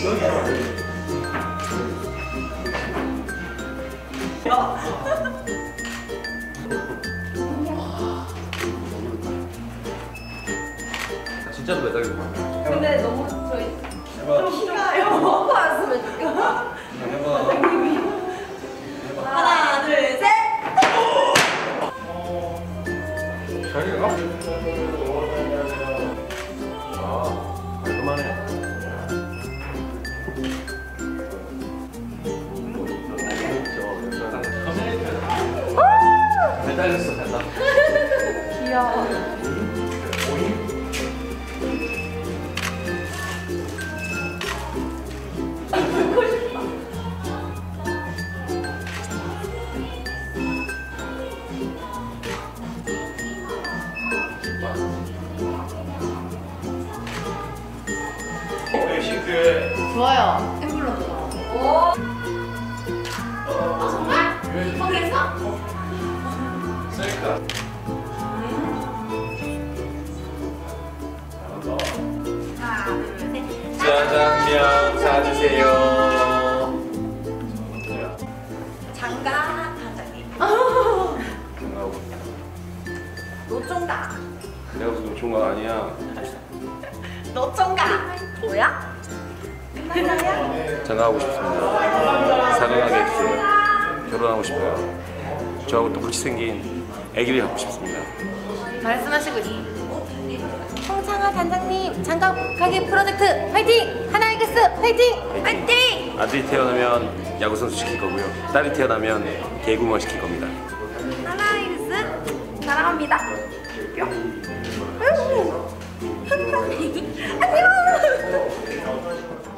진짜로 매달릴 거야. 근데 너무 저희 좀 싫어요. 먹고 왔으면 좋겠다. 해봐. 하나, 둘, 셋. 자기가? 깔끔하네. 매달렸어, 됐다. 귀여워. 듣고 싶다. 싱크해. 좋아요. 엠블럼도. 오. 아 정말? 그랬어? 셀카. 하나, 둘, 셋. 짜장면 사주세요. 장가 단장님. 장가하고. 노총각. 내가 무슨 노총각 아니야. 노총각. 뭐야? 끝났나요? 장가하고 싶습니다. 사랑하게 해주세요. 결혼하고 싶어요. 저하고 똑같이 생긴 아기를 갖고 싶습니다. 말씀하시고 있어. 홍창아 단장님 장가 가게 프로젝트 화이팅! 하나이글스 화이팅! 화이팅! 아들이 태어나면 야구선수 시킬 거고요. 딸이 태어나면 개구멍 시킬 겁니다. 하나이글스 사랑합니다. 뿅. 아이고. 안녕.